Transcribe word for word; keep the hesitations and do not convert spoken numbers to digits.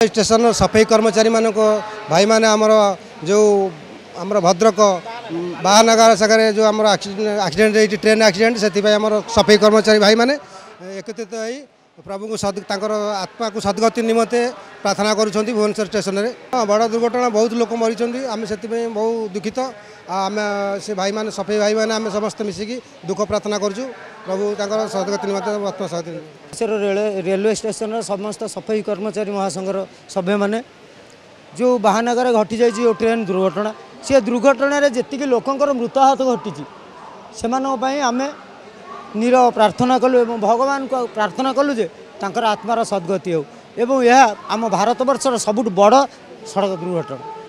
Station सफाई कर्मचारी मान भाई मैंने आमर जो आमर भद्रक बाहानगर सागर जो आम एक्सीडेंट ट्रेन एक्सीडेंट से सफाई कर्मचारी भाई मैंने एकत्रित हो प्रभु को सद आत्मा को सदगति निमंते प्रार्थना करुँच भुवनेश्वर स्टेशन में। हाँ बड़ दुर्घटना बहुत लोक मरी आम से बहुत दुखित आम से भाई मैंने सफाई भाई मैंने आम समस्त मिसिकी दुख प्रार्थना करूँ प्रभु तर सदगति निमंते आत्मा सदगति। रेलवे स्टेशन समस्त सफाई कर्मचारी महासंघर सभ्य मैंने जो बाहानगर घटी जाइए ट्रेन दुर्घटना से दुर्घटन जी लोकंर मृताहत घटी से आम नीरव प्रार्थना कलु एवं भगवान को प्रार्थना कलु जे तांकर आत्मार सद्गति हो एवं यह आम भारत वर्षर सबुठ बड़ सड़क दुर्घटना।